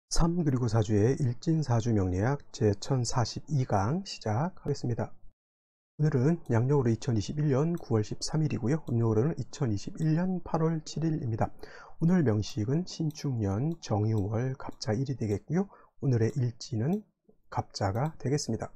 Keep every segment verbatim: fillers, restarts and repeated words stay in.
삼 그리고 사주의 일진사주 명리학 제천사십이 강 시작하겠습니다. 오늘은 양력으로 이천이십일 년 구월 십삼 일이고요. 음력으로는 이천이십일 년 팔월 칠 일입니다. 오늘 명식은 신축년 정유월 갑자 일 이 되겠고요. 오늘의 일진은 갑자가 되겠습니다.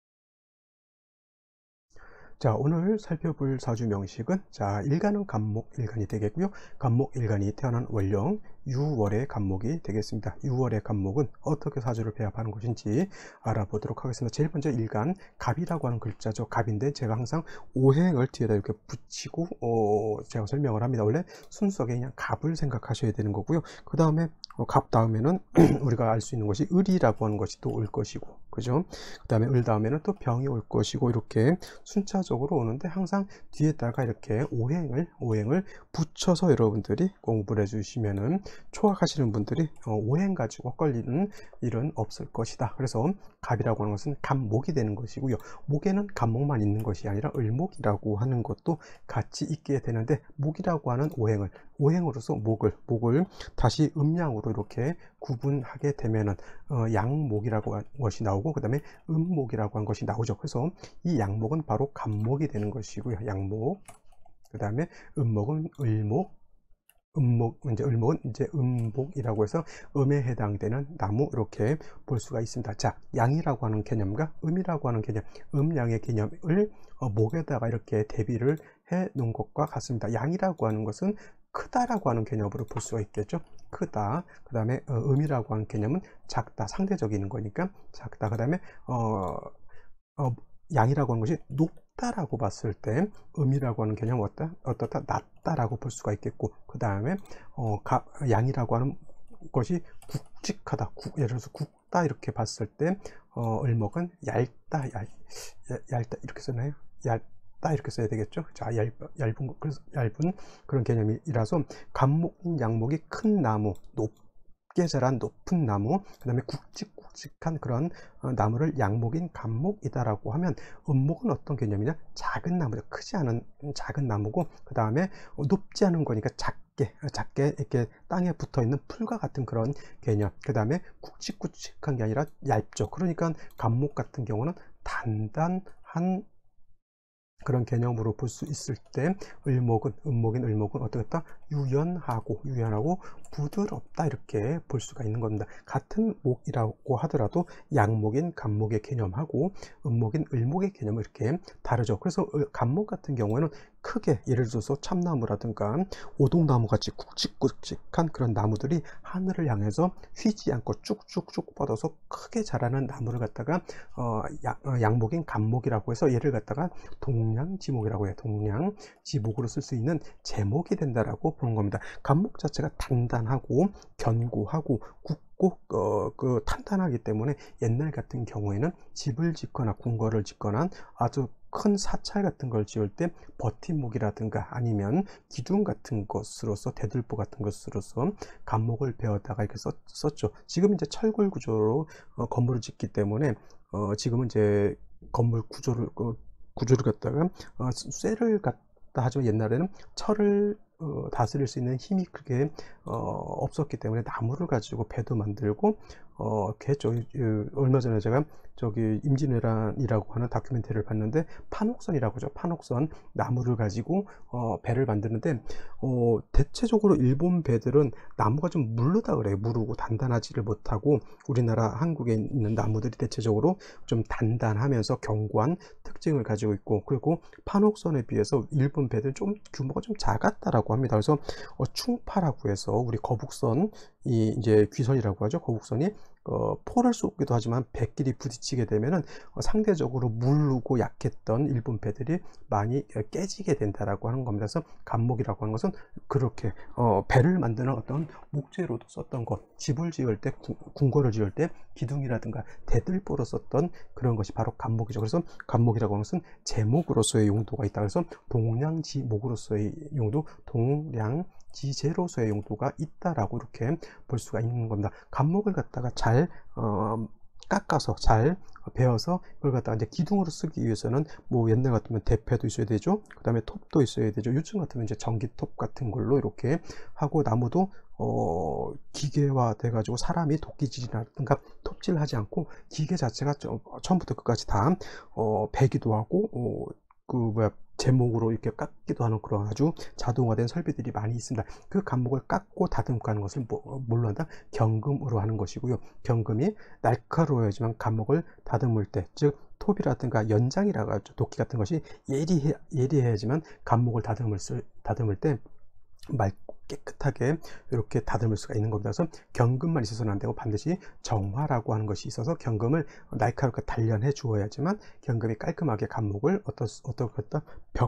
자, 오늘 살펴볼 사주 명식은 자 일간은 갑목일간이 되겠고요. 갑목일간이 태어난 월령 유월의 갑목이 되겠습니다. 유월의 갑목은 어떻게 사주를 배합하는 것인지 알아보도록 하겠습니다. 제일 먼저 일간, 갑이라고 하는 글자죠. 갑인데 제가 항상 오행을 뒤에다 이렇게 붙이고 어, 제가 설명을 합니다. 원래 순수하게 그냥 갑을 생각하셔야 되는 거고요. 그 다음에 어, 갑 다음에는 우리가 알 수 있는 것이 을이라고 하는 것이 또 올 것이고, 그죠? 그 다음에 을 다음에는 또 병이 올 것이고, 이렇게 순차적으로 오는데 항상 뒤에다가 이렇게 오행을 오행을 붙여서 여러분들이 공부를 해주시면은 초학하시는 분들이 어, 오행 가지고 헛걸리는 일은 없을 것이다. 그래서 갑이라고 하는 것은 갑목이 되는 것이고요. 목에는 갑목만 있는 것이 아니라 을목이라고 하는 것도 같이 있게 되는데, 목이라고 하는 오행을 오행으로서 목을 목을 다시 음양으로 이렇게 구분하게 되면은 어, 양목이라고 하는 것이 나오고, 그 다음에 음목이라고 하는 것이 나오죠. 그래서 이 양목은 바로 갑목이 되는 것이고요. 양목. 그 다음에 음목은 을목. 음목, 이제 을목은 이제 음복이라고 해서 음에 해당되는 나무, 이렇게 볼 수가 있습니다. 자, 양이라고 하는 개념과 음이라고 하는 개념, 음양의 개념을 어, 목에다가 이렇게 대비를 해 놓은 것과 같습니다. 양이라고 하는 것은 크다라고 하는 개념으로 볼 수가 있겠죠. 크다. 그 다음에 어, 음이라고 하는 개념은 작다, 상대적인 거니까 작다. 그 다음에 어, 어, 양이라고 하는 것이 높다라고 봤을 때 음이라고 하는 개념은 어떻다? 어떻다? 낮다라고 볼 수가 있겠고, 그 다음에 어, 가, 양이라고 하는 것이 굵직하다, 굵, 예를 들어서 굵다 이렇게 봤을 때 어, 을목은 얇다, 얇, 얇다 이렇게 쓰나요? 얇다 이렇게 써야 되겠죠. 자, 얇, 얇은 그래서 얇은 그런 개념이라서 갑목인 양목이 큰 나무, 높게 자란 높은 나무, 그 다음에 굵직굵직한 그런 어, 나무를 양목인 갑목이다라고 하면, 음목은 어떤 개념이냐? 작은 나무죠. 크지 않은 작은 나무고, 그 다음에 어, 높지 않은 거니까 작게 작게 이렇게 땅에 붙어 있는 풀과 같은 그런 개념. 그 다음에 굵직굵직한 게 아니라 얇죠. 그러니까 갑목 같은 경우는 단단한 그런 개념으로 볼 수 있을 때, 을목은 음목인 을목은 어떻다? 유연하고 유연하고 부드럽다, 이렇게 볼 수가 있는 겁니다. 같은 목이라고 하더라도 양목인 갑목의 개념하고 음목인 을목의 개념은 이렇게 다르죠. 그래서 갑목 같은 경우에는 크게, 예를 들어서 참나무라든가 오동나무 같이 굵직굵직한 그런 나무들이 하늘을 향해서 휘지 않고 쭉쭉쭉 뻗어서 크게 자라는 나무를 갖다가 어, 양, 어, 양목인 갑목이라고 해서 얘를 갖다가 동량지목이라고 해요. 동량지목으로 쓸 수 있는 제목이 된다라고 보는 겁니다. 갑목 자체가 단단하고 견고하고 굳고 어, 그 탄탄하기 때문에 옛날 같은 경우에는 집을 짓거나 궁궐을 짓거나 아주 큰 사찰 같은 걸 지을 때 버팀목이라든가 아니면 기둥 같은 것으로서, 대들보 같은 것으로서 갑목을 베어다가 이렇게 썼, 썼죠. 지금 이제 철골 구조로 어, 건물을 짓기 때문에 어, 지금은 이제 건물 구조를 어, 구조를 갖다가 어, 쇠를 갖다 하지만, 옛날에는 철을 어, 다스릴 수 있는 힘이 크게 어, 없었기 때문에 나무를 가지고 배도 만들고 어, 이렇게 했죠. 어, 얼마 전에 제가 저기 임진왜란이라고 하는 다큐멘터리를 봤는데, 판옥선이라고 하죠. 판옥선, 나무를 가지고 어, 배를 만드는데 어, 대체적으로 일본 배들은 나무가 좀 무르다 그래요. 무르고 단단하지를 못하고, 우리나라 한국에 있는 나무들이 대체적으로 좀 단단하면서 견고한 특징을 가지고 있고, 그리고 판옥선에 비해서 일본 배들은 좀 규모가 좀 작았다라고 합니다. 그래서 어, 충파라고 해서 우리 거북선이 이제 귀선이라고 하죠. 거북선이 어, 포를 쏘기도 하지만 배끼리 부딪히게 되면은 어, 상대적으로 무르고 약했던 일본 배들이 많이 깨지게 된다라고 하는 겁니다. 그래서 갑목이라고 하는 것은 그렇게 어, 배를 만드는 어떤 목재로도 썼던 것, 집을 지을 때, 궁궐을 지을 때 기둥이라든가 대들보로 썼던 그런 것이 바로 갑목이죠. 그래서 갑목이라고 하는 것은 제목으로서의 용도가 있다. 그래서 동량지목으로서의 용도, 동량지제로서의 용도가 있다라고 이렇게 볼 수가 있는 겁니다. 갑목을 갖다가 잘 어, 깎아서 잘 베어서 그걸 갖다가 이제 기둥으로 쓰기 위해서는 뭐 옛날 같으면 대패도 있어야 되죠. 그 다음에 톱도 있어야 되죠. 요즘 같으면 이제 전기톱 같은 걸로 이렇게 하고, 나무도 어 기계화 돼 가지고 사람이 도끼질이라든가 톱질 하지 않고 기계 자체가 좀 처음부터 끝까지 다 어 베기도 하고 어 그 뭐야 제목으로 이렇게 깎기도 하는 그런 아주 자동화된 설비들이 많이 있습니다. 그 감목을 깎고 다듬고 하는 것을 뭐, 뭘로 한다? 경금으로 하는 것이고요. 경금이 날카로워야지만 감목을 다듬을 때, 즉 톱이라든가 연장이라고 하죠. 도끼 같은 것이 예리해, 예리해야지만 감목을 다듬을, 수, 다듬을 때 맑고 깨끗하게 이렇게 다듬을 수가 있는 겁니다. 그래서 경금만 있어서는 안 되고 반드시 정화라고 하는 것이 있어서 경금을 날카롭게 단련해 주어야지만 경금이 깔끔하게 감목을 어떤 어떤 어떤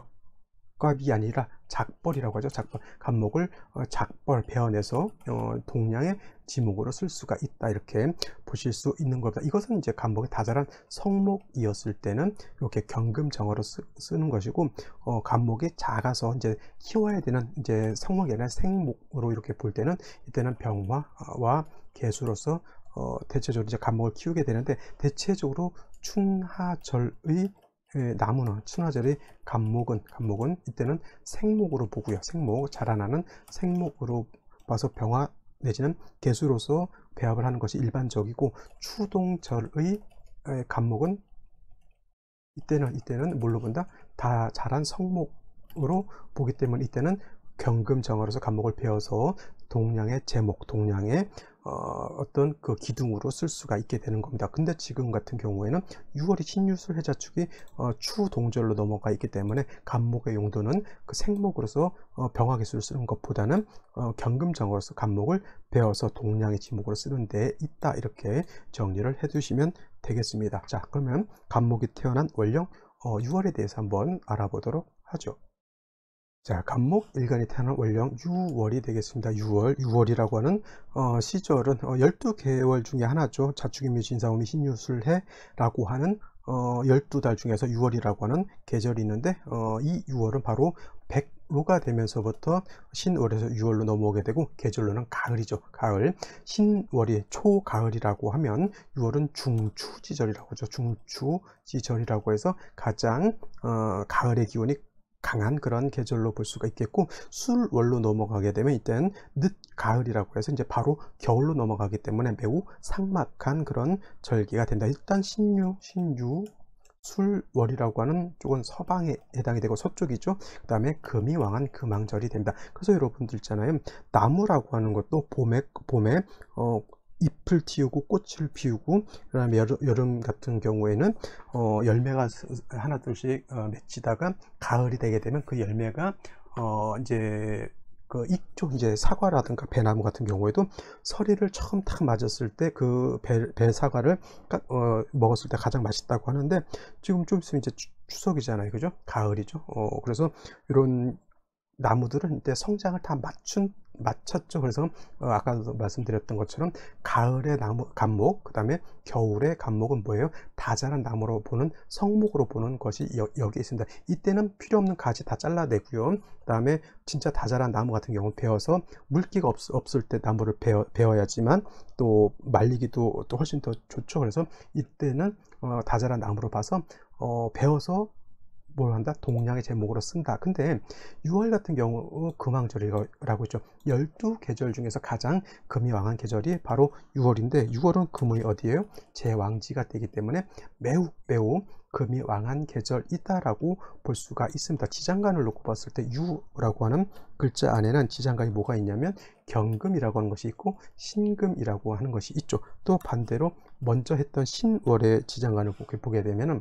벽갑이 아니라 작벌이라고 하죠. 작벌, 감목을 어, 작벌 베어내서 어, 동량의 지목으로 쓸 수가 있다, 이렇게 보실 수 있는 겁니다. 이것은 이제 감목의 다자란 성목이었을 때는 이렇게 경금정어로 쓰, 쓰는 것이고, 어, 감목이 작아서 이제 키워야 되는 이제 성목이 아니라 생목으로 이렇게 볼 때는 이때는 병화와 개수로서 어, 대체적으로 이제 감목을 키우게 되는데, 대체적으로 춘하절의 예, 나무는 춘하절의 감목은 감목은 이때는 생목으로 보고요. 생목, 자라나는 생목으로 봐서 병화 내지는 개수로서 배합을 하는 것이 일반적이고, 추동절의 감목은 이때는 이때는 뭘로 본다? 다 자란 성목으로 보기 때문에 이때는 경금정어로서 감목을 베어서 동량의 제목, 동량의 어, 어떤 그 기둥으로 쓸 수가 있게 되는 겁니다. 근데 지금 같은 경우에는 유월이 신유술 해자축이 어, 추동절로 넘어가 있기 때문에 감목의 용도는 그 생목으로서 어, 병화개수를 쓰는 것보다는 어, 경금정어로서 감목을 베어서 동량의 지목으로 쓰는 데 있다, 이렇게 정리를 해 두시면 되겠습니다. 자, 그러면 감목이 태어난 월령 어, 유월에 대해서 한번 알아보도록 하죠. 자, 감목 일간이 태어난 월령 유월이 되겠습니다. 유월, 유월이라고 하는 어, 시절은 어, 열두 개월 중에 하나죠. 자축인묘 진사오미 신유술해라고 하는 어, 열두 달 중에서 유월이라고 하는 계절이 있는데, 어, 이 유월은 바로 백로가 되면서부터 신월에서 유월로 넘어오게 되고, 계절로는 가을이죠. 가을. 신월이 초가을이라고 하면 유월은 중추지절이라고 하죠. 중추지절이라고 해서 가장 어, 가을의 기운이 강한 그런 계절로 볼 수가 있겠고, 술월로 넘어가게 되면 이때는 늦가을이라고 해서 이제 바로 겨울로 넘어가기 때문에 매우 삭막한 그런 절기가 된다. 일단 신유, 신유, 술월이라고 하는 쪽은 서방에 해당이 되고 서쪽이죠. 그 다음에 금이 왕한 금왕절이 된다. 그래서 여러분들 있잖아요, 나무라고 하는 것도 봄에 봄에 어, 잎을 틔우고 꽃을 피우고, 그다음에 여름, 여름 같은 경우에는 어, 열매가 하나 둘씩 어, 맺히다가 가을이 되게 되면 그 열매가 어, 이제 그 이쪽 이제 사과라든가 배나무 같은 경우에도 서리를 처음 탁 맞았을 때 그 배, 배 사과를 어, 먹었을 때 가장 맛있다고 하는데, 지금 좀 있으면 이제 추, 추석이잖아요, 그죠? 가을이죠. 어, 그래서 이런 나무들은 이때 성장을 다 맞춘 맞췄죠. 그래서 어, 아까도 말씀드렸던 것처럼 가을의 나무 감목, 그 다음에 겨울의 감목은 뭐예요? 다 자란 나무로 보는 성목으로 보는 것이 여, 여기에 있습니다. 이때는 필요 없는 가지 다 잘라내고요. 그 다음에 진짜 다 자란 나무 같은 경우는 베어서 물기가 없, 없을 때 나무를 베어, 베어야지만 또 말리기도 또 훨씬 더 좋죠. 그래서 이때는 어, 다 자란 나무로 봐서 어, 베어서 뭘 한다? 동량의 제목으로 쓴다. 근데 유월 같은 경우 금왕절이라고 했죠. 열두 계절 중에서 가장 금이 왕한 계절이 바로 유월인데, 유월은 금의 어디예요? 제왕지가 되기 때문에 매우 매우 금이 왕한 계절이다라고 볼 수가 있습니다. 지장간을 놓고 봤을 때 유라고 하는 글자 안에는 지장간이 뭐가 있냐면 경금이라고 하는 것이 있고 신금이라고 하는 것이 있죠. 또 반대로 먼저 했던 신월의 지장간을 보게 되면은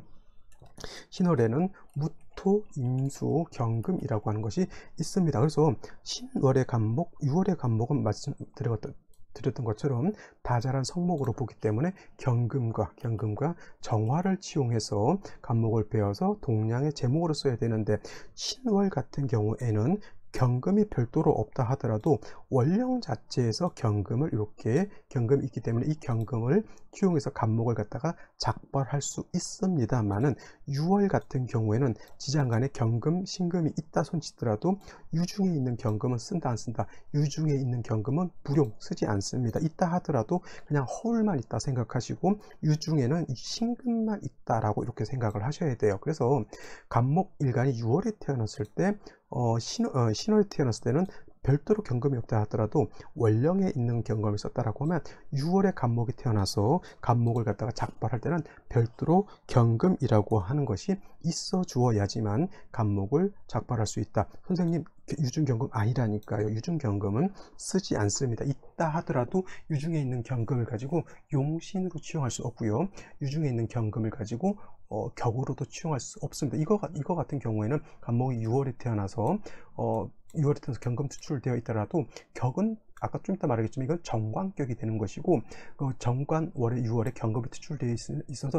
신월에는 무토, 임수, 경금이라고 하는 것이 있습니다. 그래서 신월의 간목, 유월의 간목은 말씀드렸던 드렸던 것처럼 다 자란 성목으로 보기 때문에 경금과 경금과 정화를 치용해서 간목을 베어서 동량의 제목으로 써야 되는데, 신월 같은 경우에는 경금이 별도로 없다 하더라도 원령 자체에서 경금을 이렇게 경금이 있기 때문에 이 경금을 기용해서 간목을 갖다가 작발할 수 있습니다만은 유월 같은 경우에는 지장간에 경금, 신금이 있다 손치더라도 유중에 있는 경금은 쓴다 안 쓴다, 유중에 있는 경금은 불용 쓰지 않습니다. 있다 하더라도 그냥 허울만 있다 생각하시고 유중에는 신금만 있다라고 이렇게 생각을 하셔야 돼요. 그래서 간목 일간이 유월에 태어났을 때 어, 신, 어, 신월에 태어났을 때는 별도로 경금이 없다 하더라도 원령에 있는 경금을 썼다라고 하면 유월에 간목이 태어나서 간목을 갖다가 작발할 때는 별도로 경금이라고 하는 것이 있어 주어야지만 간목을 작발할 수 있다. 선생님, 유중경금 아니라니까요. 유중경금은 쓰지 않습니다. 있다 하더라도 유중에 있는 경금을 가지고 용신으로 취용할 수 없고요. 유중에 있는 경금을 가지고 어, 격으로도 취용할 수 없습니다. 이거, 이거 같은 경우에는 간목이 유월에 태어나서 어, 유월에 태어나서 경금 투출되어 있더라도 격은 아까 좀 이따 말하겠지만 이건 정관격이 되는 것이고 그 정관 월에 유월에 경금이 투출되어 있어서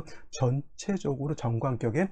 전체적으로 정관격에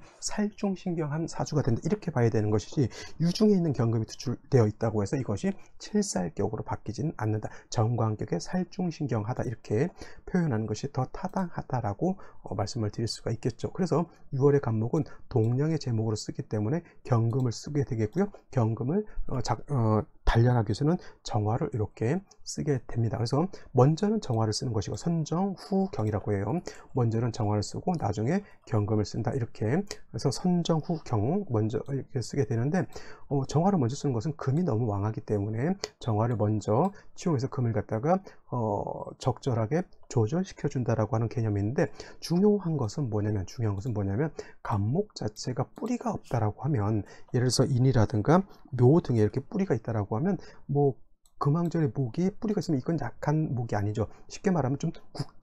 살중신경한 사주가 된다 이렇게 봐야 되는 것이지 유중에 있는 경금이 투출되어 있다고 해서 이것이 칠살격으로 바뀌지는 않는다. 정관격에 살중신경하다 이렇게 표현하는 것이 더 타당하다라고 어, 말씀을 드릴 수가 있겠죠. 그래서 유월의 간목은 동령의 제목으로 쓰기 때문에 경금을 쓰게 되겠고요. 경금을 어, 작, 어, 단련하기 위해서는 정화를 이렇게 쓰게 됩니다. 그래서 먼저는 정화를 쓰는 것이고 선정 후 경이라고 해요. 먼저는 정화를 쓰고 나중에 경금을 쓴다 이렇게. 그래서 선정 후 경 먼저 이렇게 쓰게 되는데 어, 정화를 먼저 쓰는 것은 금이 너무 왕하기 때문에 정화를 먼저 취용해서 금을 갖다가 어, 적절하게 조절시켜 준다라고 하는 개념이 있는데 중요한 것은 뭐냐면 중요한 것은 뭐냐면 간목 자체가 뿌리가 없다라고 하면 예를 들어서 인이라든가 묘 등에 이렇게 뿌리가 있다라고 하면 뭐 금왕절의 목이 뿌리가 있으면 이건 약한 목이 아니죠. 쉽게 말하면 좀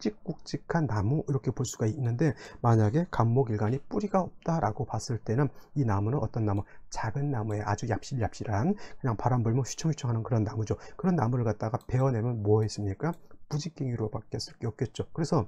굵직굵직한 나무 이렇게 볼 수가 있는데 만약에 간목일간이 뿌리가 없다라고 봤을 때는 이 나무는 어떤 나무? 작은 나무에 아주 얍실얍실한 그냥 바람 불면 휘청휘청하는 그런 나무죠. 그런 나무를 갖다가 베어내면 뭐 했습니까? 부직갱이로 바뀔 수밖에 없겠죠. 그래서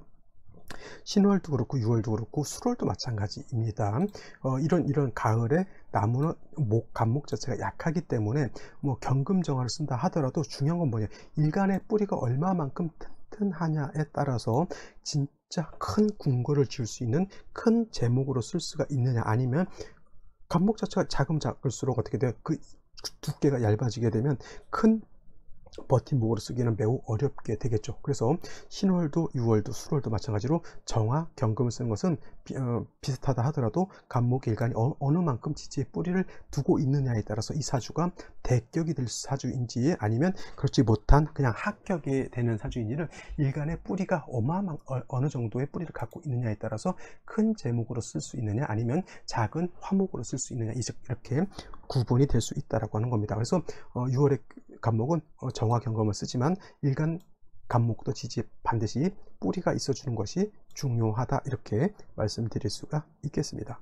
신월도 그렇고 유월도 그렇고 수월도 마찬가지입니다. 어, 이런 이런 가을에 나무는 목 간목 자체가 약하기 때문에 뭐 경금정화를 쓴다 하더라도 중요한 건 뭐냐 일간의 뿌리가 얼마만큼 튼튼하냐에 따라서 진짜 큰 궁궐을 지을 수 있는 큰 제목으로 쓸 수가 있느냐 아니면 간목 자체가 작으면 작을수록 어떻게 돼요? 그 두께가 얇아지게 되면 큰 버팀목으로 쓰기는 매우 어렵게 되겠죠. 그래서 신월도 유월도 수월도 마찬가지로 정화, 경금을 쓰는 것은 비, 어, 비슷하다 하더라도 간목 일간이 어, 어느 만큼 지지에 뿌리를 두고 있느냐에 따라서 이 사주가 대격이 될 사주인지 아니면 그렇지 못한 그냥 합격이 되는 사주인지를 일간의 뿌리가 어마어마 어, 어느 정도의 뿌리를 갖고 있느냐에 따라서 큰 제목으로 쓸 수 있느냐 아니면 작은 화목으로 쓸 수 있느냐 이렇게 구분이 될 수 있다라고 하는 겁니다. 그래서 어, 유월의 간목은 정화 경검을 쓰지만 일간 간목도 지지에 반드시 뿌리가 있어 주는 것이 중요하다 이렇게 말씀드릴 수가 있겠습니다.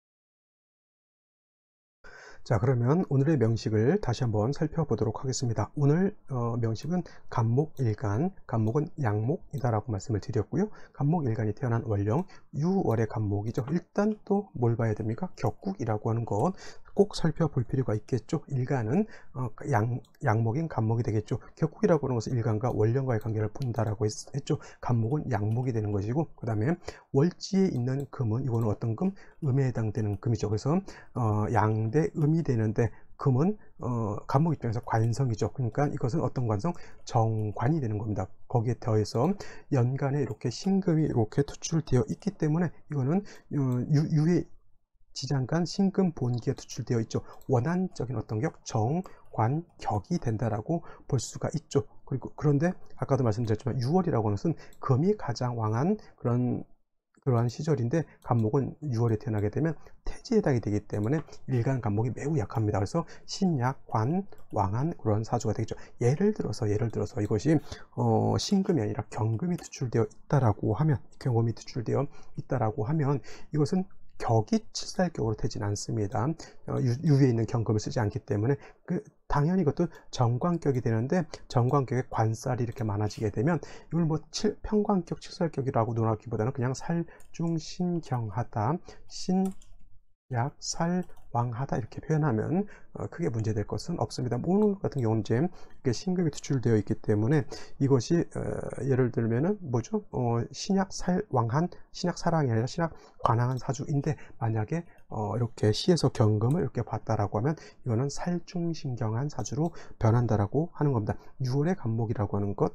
자, 그러면 오늘의 명식을 다시 한번 살펴보도록 하겠습니다. 오늘 어, 명식은 간목일간, 간목은 양목이다라고 말씀을 드렸고요. 간목일간이 태어난 월령, 유월의 간목이죠. 일단 또 뭘 봐야 됩니까? 격국이라고 하는 것 꼭 살펴볼 필요가 있겠죠. 일간은 어, 양, 양목인 간목이 되겠죠. 격국이라고 하는 것은 일간과 월령과의 관계를 본다라고 했죠. 간목은 양목이 되는 것이고 그 다음에 월지에 있는 금은 이거는 어떤 금? 음에 해당되는 금이죠. 그래서 어, 양대 음이 되는데 금은 어, 간목 입장에서 관성이죠. 그러니까 이것은 어떤 관성? 정관이 되는 겁니다. 거기에 더해서 연간에 이렇게 신금이 이렇게 투출되어 있기 때문에 이거는 어, 유, 유의 지장간 신금 본기에 투출되어 있죠. 원한적인 어떤 격, 정, 관, 격이 된다라고 볼 수가 있죠. 그리고 그런데 아까도 말씀드렸지만 유월이라고 하는 것은 금이 가장 왕한 그런 그러한 시절인데 간목은 유월에 태어나게 되면 태지에 해당이 되기 때문에 일간 간목이 매우 약합니다. 그래서 신약, 관, 왕한 그런 사주가 되겠죠. 예를 들어서 예를 들어서 이것이 어, 신금이 아니라 경금이 투출되어 있다라고 하면 경금이 투출되어 있다라고 하면 이것은 격이 칠살격으로 되진 않습니다. 어, 유, 유에 있는 경금을 쓰지 않기 때문에 그 당연히 이것도 정관격이 되는데 정관격에 관살이 이렇게 많아지게 되면 이걸 뭐 칠, 평관격 칠살격이라고 논하기보다는 그냥 살중신경하다 신 약살왕하다 이렇게 표현하면 어, 크게 문제될 것은 없습니다. 오늘 같은 경우는 이제 이게 신금이 투출되어 있기 때문에 이것이 어, 예를 들면은 뭐죠? 어, 신약살왕한, 신약사랑이 아니라 신약관항한 사주인데 만약에 어, 이렇게 시에서 경금을 이렇게 봤다라고 하면 이거는 살중신경한 사주로 변한다라고 하는 겁니다. 유월의 간목이라고 하는 것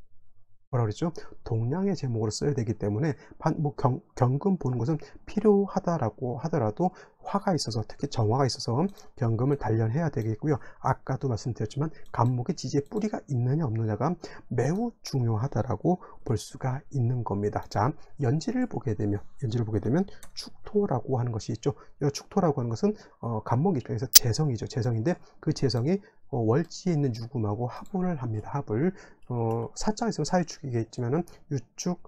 뭐라 그랬죠? 동량의 제목으로 써야 되기 때문에 반, 뭐 경, 경금 보는 것은 필요하다라고 하더라도 화가 있어서, 특히 정화가 있어서 경금을 단련해야 되겠고요. 아까도 말씀드렸지만 간목의 지지에 뿌리가 있느냐 없느냐가 매우 중요하다라고 볼 수가 있는 겁니다. 자, 연지를 보게 되면 연지를 보게 되면 축토라고 하는 것이 있죠. 이 축토라고 하는 것은 어, 간목 입장에서 재성이죠. 재성인데 그 재성이 어, 월지에 있는 유금하고 합을 합니다. 합을 어, 사자가 있으면 사유축이겠지만은 유축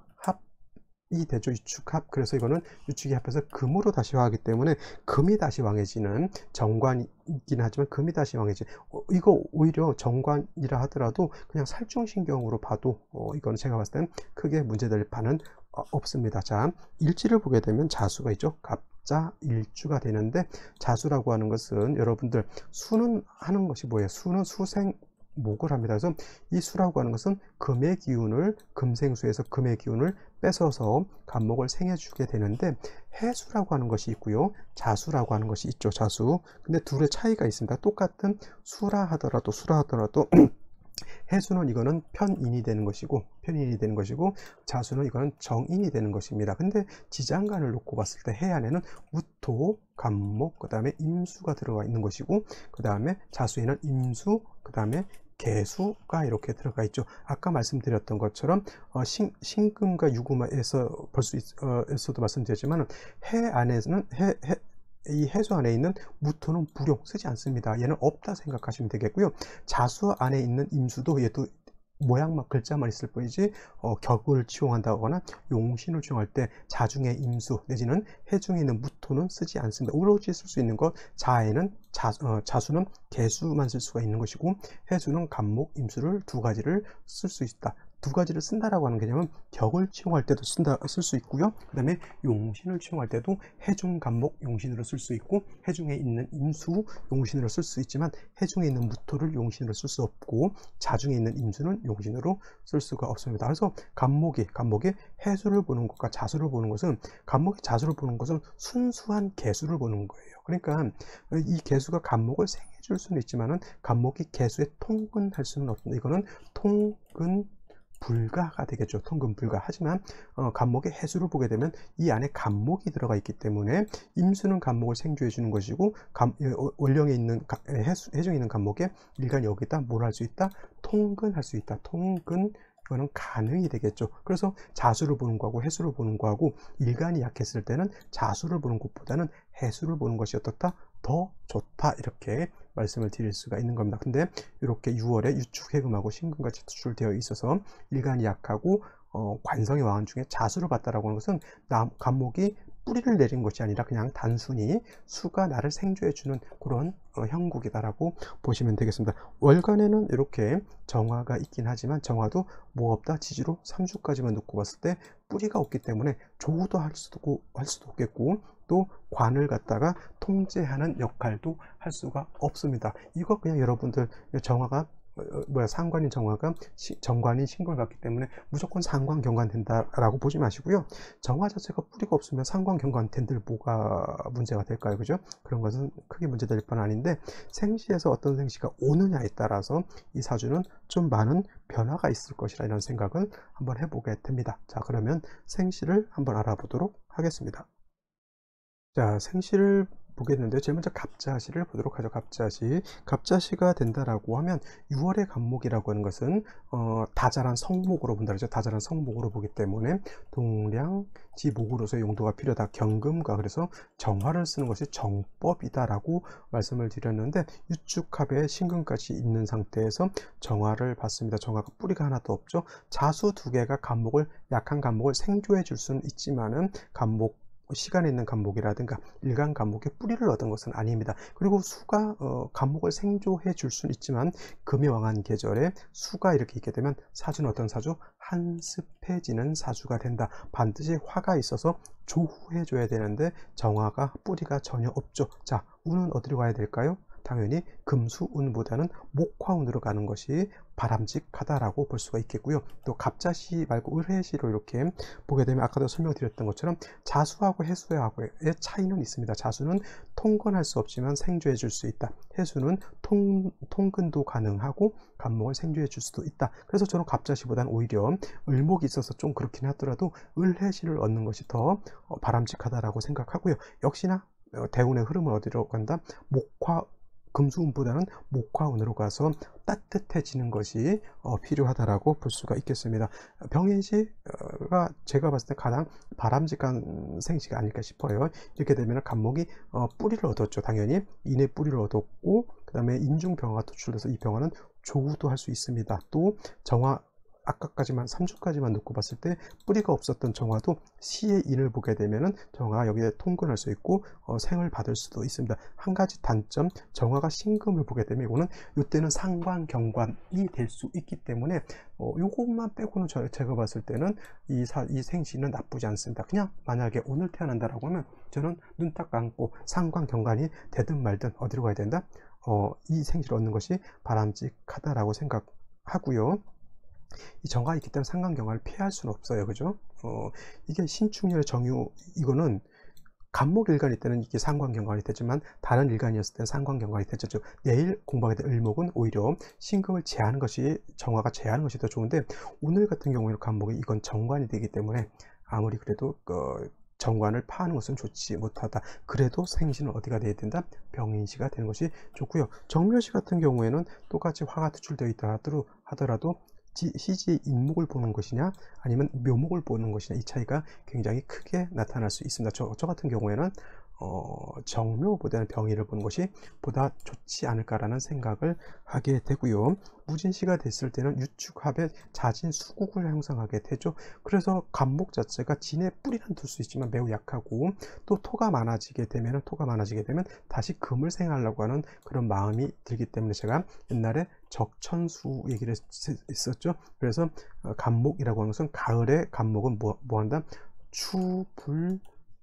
합이 되죠. 유축 합. 그래서 이거는 유축이 합해서 금으로 다시 화하기 때문에 금이 다시 왕해지는 정관이긴 하지만 금이 다시 왕해지. 어, 이거 오히려 정관이라 하더라도 그냥 살중신경으로 봐도 어, 이거는 제가 봤을 때는 크게 문제될 바는 어, 없습니다. 자, 일지를 보게 되면 자수가 있죠. 갑자 일주가 되는데 자수라고 하는 것은 여러분들 수는 하는 것이 뭐예요? 수는 수생 목을 합니다. 그래서 이 수라고 하는 것은 금의 기운을 금생수에서 금의 기운을 뺏어서 간목을 생해주게 되는데 해수라고 하는 것이 있고요. 자수라고 하는 것이 있죠. 자수. 근데 둘의 차이가 있습니다. 똑같은 수라 하더라도 수라 하더라도 해수는 이거는 편인이 되는 것이고 편인이 되는 것이고 자수는 이거는 정인이 되는 것입니다. 근데 지장간을 놓고 봤을 때 해 안에는 무토, 간목, 그 다음에 임수가 들어가 있는 것이고 그 다음에 자수에는 임수, 그 다음에 개수가 이렇게 들어가 있죠. 아까 말씀드렸던 것처럼 어, 신, 신금과 유금에서 볼 수 있어도 말씀드렸지만 해 안에는 해, 해, 이 해수 안에 있는 무토는 불용 쓰지 않습니다. 얘는 없다 생각하시면 되겠고요. 자수 안에 있는 임수도 얘도 모양만 글자만 있을 뿐이지 어, 격을 치용한다거나 용신을 치용할 때 자중의 임수 내지는 해중에 있는 무토는 쓰지 않습니다. 오로지 쓸 수 있는 것 자에는 자, 어, 자수는 개수만 쓸 수가 있는 것이고 해수는 간목, 임수를 두 가지를 쓸 수 있다. 두 가지를 쓴다라고 하는 개념은 격을 치용할 때도 쓴다 쓸 수 있고요. 그 다음에 용신을 치용할 때도 해중 간목 용신으로 쓸 수 있고 해중에 있는 임수 용신으로 쓸 수 있지만 해중에 있는 무토를 용신으로 쓸 수 없고 자중에 있는 임수는 용신으로 쓸 수가 없습니다. 그래서 간목이 간목이 해수를 보는 것과 자수를 보는 것은 간목이 자수를 보는 것은 순수한 개수를 보는 거예요. 그러니까 이 개수가 간목을 생해줄 수는 있지만은 간목이 개수에 통근할 수는 없습니다. 이거는 통근 불가가 되겠죠. 통근 불가. 하지만 어, 간목의 해수를 보게 되면 이 안에 간목이 들어가 있기 때문에 임수는 간목을 생조해 주는 것이고 간, 어, 원령에 있는 가, 해수, 해중에 있는 간목에 일간 여기다 뭘 할 수 있다? 통근할 수 있다. 통근 이거는 가능이 되겠죠. 그래서 자수를 보는 거하고 해수를 보는 거하고 일간이 약했을 때는 자수를 보는 것보다는 해수를 보는 것이 어떻다? 더 좋다. 이렇게 말씀을 드릴 수가 있는 겁니다. 근데 이렇게 유월에 유축해금하고 신금같이 투출되어 있어서 일간이 약하고 어, 관성의 왕한 중에 자수를 봤다라고 하는 것은 남, 간목이 뿌리를 내린 것이 아니라 그냥 단순히 수가 나를 생조해주는 그런 어, 형국이다라고 보시면 되겠습니다. 월간에는 이렇게 정화가 있긴 하지만 정화도 뭐 없다 지지로 삼 주까지만 놓고 봤을 때 뿌리가 없기 때문에 조우도 할 수도, 할 수도 없겠고 또 관을 갖다가 통제하는 역할도 할 수가 없습니다. 이거 그냥 여러분들 정화가 뭐야 상관인 정화가 시, 정관인 신골 같기 때문에 무조건 상관 경관 된다라고 보지 마시고요. 정화 자체가 뿌리가 없으면 상관 경관 된들 뭐가 문제가 될까요? 그죠? 그런 것은 크게 문제될 건 아닌데 생시에서 어떤 생시가 오느냐에 따라서 이 사주는 좀 많은 변화가 있을 것이라 이런 생각을 한번 해보게 됩니다. 자, 그러면 생시를 한번 알아보도록 하겠습니다. 자, 생시를 보겠는데 제일 먼저 갑자시를 보도록 하죠. 갑자시. 갑자시가 된다라고 하면 유월의 간목이라고 하는 것은 어, 다자란 성목으로 본다 그러죠. 다자란 성목으로 보기 때문에 동량지 목으로서의 용도가 필요하다. 경금과 그래서 정화를 쓰는 것이 정법이다라고 말씀을 드렸는데 유축합에 신금까지 있는 상태에서 정화를 받습니다. 정화가 뿌리가 하나도 없죠. 자수 두 개가 간목을 약한 간목을 생조해 줄 수는 있지만은 간목 시간에 있는 간목이라든가 일간 간목의 뿌리를 얻은 것은 아닙니다. 그리고 수가 어, 간목을 생조해 줄 수는 있지만 금이 왕한 계절에 수가 이렇게 있게 되면 사주는 어떤 사주? 한습해지는 사주가 된다. 반드시 화가 있어서 조후해 줘야 되는데 정화가 뿌리가 전혀 없죠. 자, 운은 어디로 가야 될까요? 당연히 금수운보다는 목화운으로 가는 것이 바람직하다라고 볼 수가 있겠고요. 또 갑자시 말고 을해시로 이렇게 보게 되면 아까도 설명드렸던 것처럼 자수하고 해수하고의 차이는 있습니다. 자수는 통근할 수 없지만 생조해 줄 수 있다. 해수는 통, 통근도 가능하고 간목을 생조해 줄 수도 있다. 그래서 저는 갑자시보다는 오히려 을목이 있어서 좀 그렇긴 하더라도 을해시를 얻는 것이 더 바람직하다라고 생각하고요. 역시나 대운의 흐름을 어디로 간다? 목화 금수운보다는 목화운으로 가서 따뜻해지는 것이 어, 필요하다라고 볼 수가 있겠습니다. 병인시가 제가 봤을 때 가장 바람직한 생시가 아닐까 싶어요. 이렇게 되면 간목이 어, 뿌리를 얻었죠. 당연히 인의 뿌리를 얻었고 그 다음에 인중병화가 도출돼서 이 병화는 조우도 할 수 있습니다. 또 정화 아까까지만 삼 주까지만 놓고 봤을 때 뿌리가 없었던 정화도 시의 인을 보게 되면은 정화가 여기에 통근할 수 있고 어, 생을 받을 수도 있습니다. 한 가지 단점, 정화가 신금을 보게 되면 이거는 이때는 상관경관이 될 수 있기 때문에 어, 요것만 빼고는 저, 제가 봤을 때는 이, 사, 이 생시는 나쁘지 않습니다. 그냥 만약에 오늘 태어난다라고 하면 저는 눈 딱 감고 상관경관이 되든 말든 어디로 가야 된다? 어, 이 생시를 얻는 것이 바람직하다라고 생각하고요. 이 정화가 있기 때문에 상관경화를 피할 수는 없어요. 그죠? 어, 이게 신축년의 정유, 이거는 간목일간일 때는 이게 상관경관이 되지만 다른 일간이었을 때는 상관경관이 되죠. 내일 공부하게 될 을목은 오히려 신금을 제하는 것이, 정화가 제하는 것이 더 좋은데 오늘 같은 경우에는 간목이 이건 정관이 되기 때문에 아무리 그래도 어, 정관을 파하는 것은 좋지 못하다. 그래도 생시는 어디가 돼야 된다? 병인시가 되는 것이 좋고요. 정묘시 같은 경우에는 똑같이 화가 투출되어 있다 하더라도 시지의 인목을 보는 것이냐 아니면 묘목을 보는 것이냐 이 차이가 굉장히 크게 나타날 수 있습니다. 저, 저 같은 경우에는 어, 정묘보다는 병의를 보는 것이 보다 좋지 않을까라는 생각을 하게 되고요. 무진시가 됐을 때는 유축합의 자진 수국을 형성하게 되죠. 그래서 간목 자체가 진의 뿌리는 둘 수 있지만 매우 약하고 또 토가 많아지게 되면 토가 많아지게 되면 다시 금을 생하려고 하는 그런 마음이 들기 때문에 제가 옛날에 적천수 얘기를 했었죠. 그래서 간목이라고 하는 것은 가을에 간목은 뭐, 뭐 한다? 추, 불,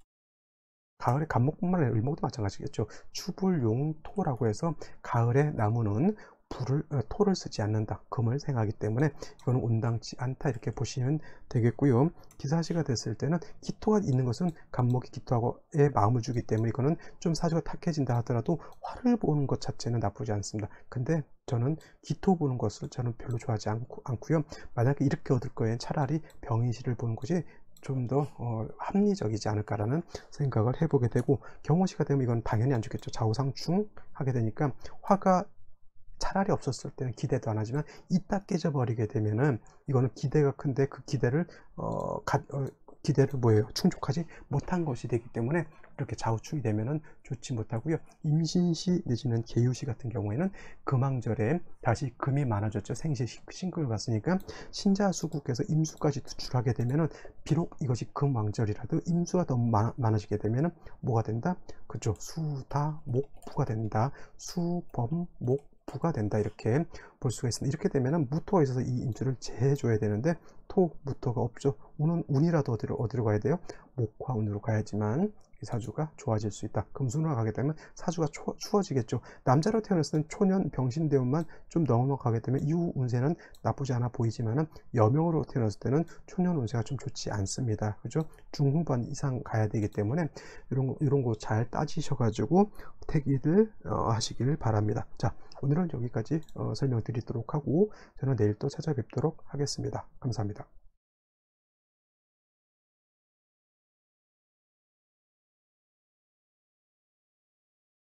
가을에 간목뿐만 아니라 을목도 마찬가지겠죠. 추불용토라고 해서 가을에 나무는 불을, 어, 토를 쓰지 않는다. 금을 생하기 때문에 이거는 온당치 않다 이렇게 보시면 되겠고요. 기사시가 됐을 때는 기토가 있는 것은 간목이 기토하고의 마음을 주기 때문에 이거는 좀 사주가 탁해진다 하더라도 화를 보는 것 자체는 나쁘지 않습니다. 근데 저는 기토 보는 것을 저는 별로 좋아하지 않고, 않고요. 만약에 이렇게 얻을 거엔 차라리 병인시를 보는 것이 좀 더 어, 합리적이지 않을까라는 생각을 해보게 되고 경호시가 되면 이건 당연히 안 좋겠죠. 좌우상충 하게 되니까 화가 차라리 없었을 때는 기대도 안 하지만 이따 깨져버리게 되면은 이거는 기대가 큰데 그 기대를 어, 가, 어, 기대를 뭐예요? 충족하지 못한 것이 되기 때문에 이렇게 좌우충이 되면은 좋지 못하고요. 임신시 내지는 계유시 같은 경우에는 금왕절에 다시 금이 많아졌죠. 생시 신금을 갔으니까 신자수국에서 임수까지 투출하게 되면은 비록 이것이 금왕절이라도 임수가 너무 많아, 많아지게 되면은 뭐가 된다? 그죠? 수다 목부가 된다. 수범 목 부가 된다 이렇게 볼 수가 있습니다. 이렇게 되면은 무토가 있어서 이 임수를 제해줘야 되는데 토 무토가 없죠. 운은 운이라도 어디로 어디로 가야 돼요? 목화운으로 가야지만 이 사주가 좋아질 수 있다. 금수운으로 가게 되면 사주가 초, 추워지겠죠. 남자로 태어났을 때는 초년 병신대운만 좀 넘어가게 되면 이후 운세는 나쁘지 않아 보이지만은 여명으로 태어났을 때는 초년 운세가 좀 좋지 않습니다. 그죠? 중후반 이상 가야 되기 때문에 이런 거 이런 거 잘 따지셔가지고 택일을 어, 하시길 바랍니다. 자, 오늘은 여기까지 어, 설명드리도록 하고 저는 내일 또 찾아뵙도록 하겠습니다. 감사합니다.